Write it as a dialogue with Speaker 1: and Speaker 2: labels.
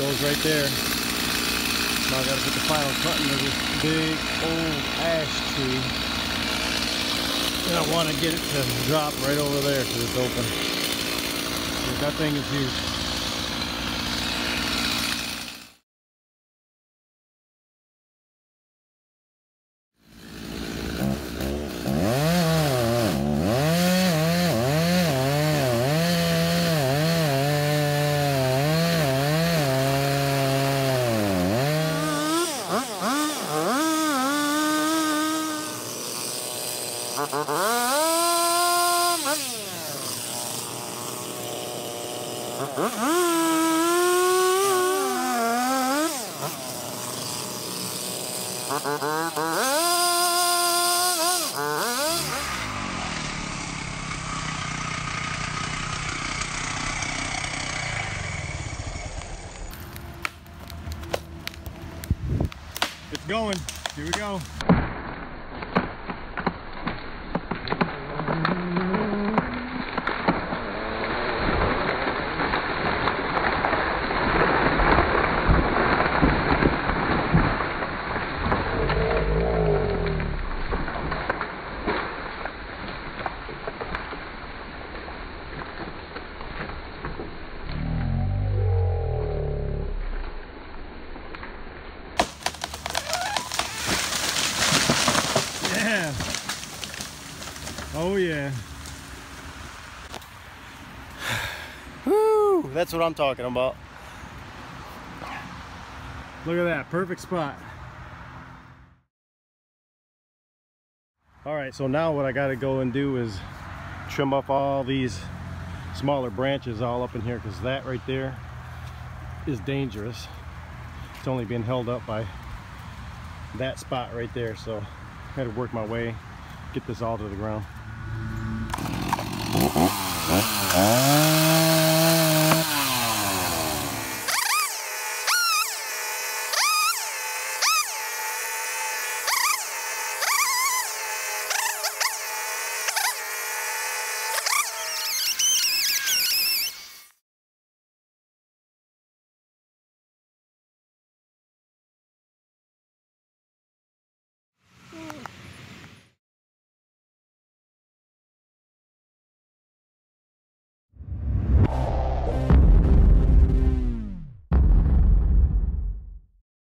Speaker 1: goes right there. Now I gotta put the final cutting of this big old ash tree. And I want to get it to drop right over there because it's open. That thing is huge. It's going. Here we go. Yeah. Oh yeah. Woo! That's what I'm talking about. Look at that, perfect spot. All right, so now what I got to go and do is trim up all these smaller branches all up in here, because that right there is dangerous. It's only being held up by that spot right there, so I had to work my way, get this all to the ground.